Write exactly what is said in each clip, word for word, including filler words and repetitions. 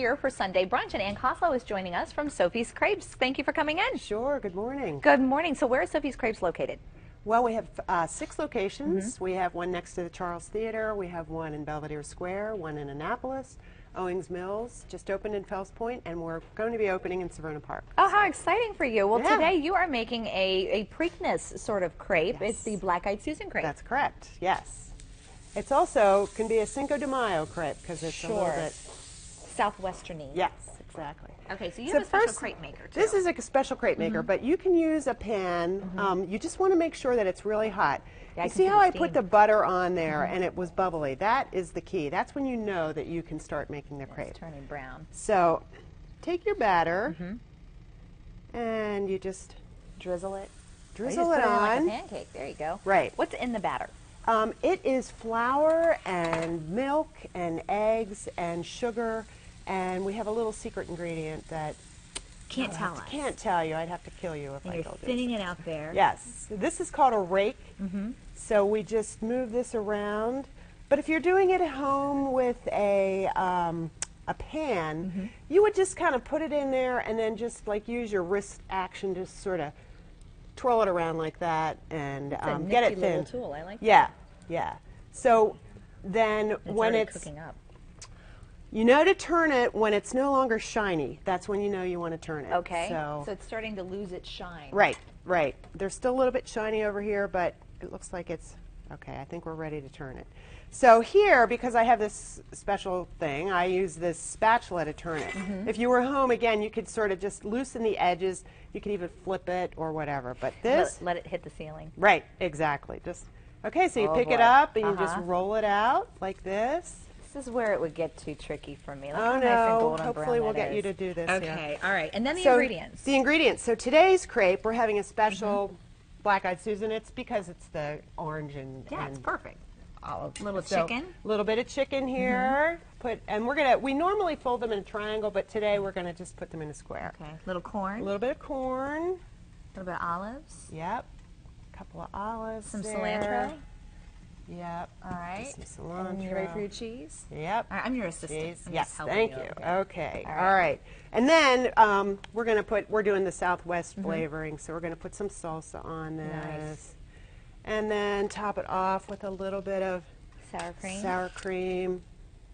here for Sunday brunch, and Ann Costlow is joining us from Sofi's Crepes. Thank you for coming in. Sure. Good morning. Good morning. So where is Sofi's Crepes located? Well, we have uh, six locations. Mm-hmm. We have one next to the Charles Theater. We have one in Belvedere Square, one in Annapolis. Owings Mills just opened in Fells Point, and we're going to be opening in Savona Park. Oh, how exciting for you. Well, Yeah. today you are making a, a Preakness sort of crepe. Yes. It's the Black-Eyed Susan crepe. That's correct, yes. It's also can be a Cinco de Mayo crepe because it's Sure. a little bit... Southwesterny. Yes, exactly. Okay, so you So have a special first, crepe maker, too. This is a special crepe maker, Mm-hmm. but you can use a pan. Mm-hmm. Um, you just want to make sure that it's really hot. Yeah, I you can see see how the I steam. put the butter on there Mm-hmm. and it was bubbly? That is the key. That's when you know that you can start making the crepe. It's turning brown. So take your batter Mm-hmm. and you just Drizzle it. drizzle Oh, you it just put on. in like a pancake. There you go. Right. What's in the batter? Um, it is flour and milk and eggs and sugar, and we have a little secret ingredient that Can't I'll tell have to- us. Can't tell you. I'd have to kill you if And I you're told you. thinning it out there. Yes. This is called a rake. Mm-hmm. So we just move this around. But if you're doing it at home with a um, a pan, Mm-hmm. you would just kind of put it in there and then just like use your wrist action to sort of twirl it around like that and It's um, a get nifty it little thin. tool. I like Yeah, yeah. So then It's when already it's cooking up. you know to turn it when it's no longer shiny. That's when you know you want to turn it. Okay. So, So it's starting to lose its shine. right, right. There's still a little bit shiny over here, but it looks like it's okay. I think we're ready to turn it. So here, because I have this special thing, I use this spatula to turn it. Mm-hmm. If you were home, again, you could sort of just loosen the edges. You could even flip it or whatever. But this, Let, let it hit the ceiling. right, exactly. Just okay. So you Oh, pick boy. it up and you just Uh-huh. roll it out like this. This is where it would get too tricky for me. Look Oh how no! nice and golden Hopefully, brown we'll that get you is. to do this. Okay, all right. And then the So ingredients. The ingredients. So today's crepe, we're having a special Black-Eyed Susan. It's because it's the orange and Yeah, it's and perfect. olive. Little So, chicken. A little bit of chicken here. Put and we're gonna. We normally fold them in a triangle, but today we're gonna just put them in a square. Okay, little corn, A little bit of corn. a little bit of olives, Yep. A couple of olives. some there. cilantro. Yep. All right. Just some cilantro. And you ready for your cheese? Yep. All right, I'm your assistant. Cheese. I'm Yes, just helping thank you. you. over Okay. here. All right. And then um, we're going to put, we're doing the Southwest flavoring, so we're going to put some salsa on this. Nice. And then top it off with a little bit of Sour cream. sour cream.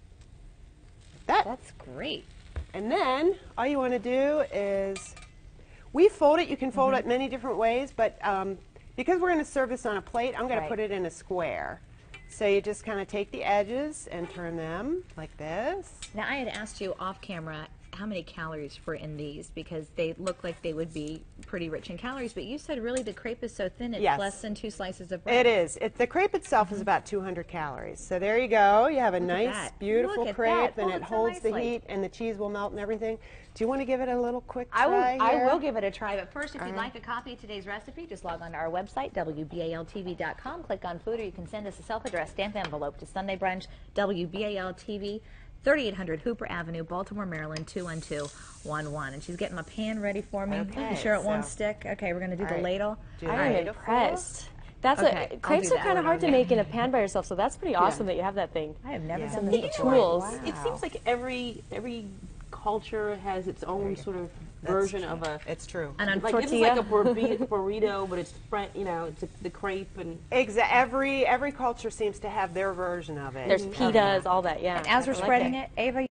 That. That's great. And then all you want to do is, we fold it. You can fold it many different ways, but um, because we're going to serve this on a plate, I'm going Right. to put it in a square. So you just kind of take the edges and turn them like this. Now, I had asked you off camera how many calories were in these because they look like they would be pretty rich in calories, but you said really the crepe is so thin it's Yes. less than two slices of bread. It is. It, the crepe itself is about two hundred calories. So there you go. You have a Look at nice, that. beautiful Look at crepe, that. and Oh, it it's so holds the nicely. heat, and the cheese will melt and everything. Do you want to give it a little quick try I will, I here? will give it a try, but first, if you'd All like a copy of today's recipe, just log on to our website, W B A L T V dot com, click on food, or you can send us a self-addressed stamp envelope to Sunday Brunch, W B A L T V, thirty-eight hundred Hooper Avenue, Baltimore, Maryland, two one two one one. And she's getting my pan ready for me. Okay, You sure it won't so- stick? Okay, we're going to do All the right. ladle. Do All the I'm right. ladle. impressed. That's Okay, a I'll crepes do are that. kind of hard to Yeah. make in a pan by yourself, so that's pretty awesome that you have that thing. I have never Yeah. done Some this neat before. tools. Wow. It seems like every every culture has its own sort of That's version true. of a It's true. And on like tortilla. it's like a burrito, burrito but it's fr- you know it's a, the crepe and Exa- every every culture seems to have their version of it. There's Mhm. pitas, all that, yeah. And as we're I like spreading it. it, Ava,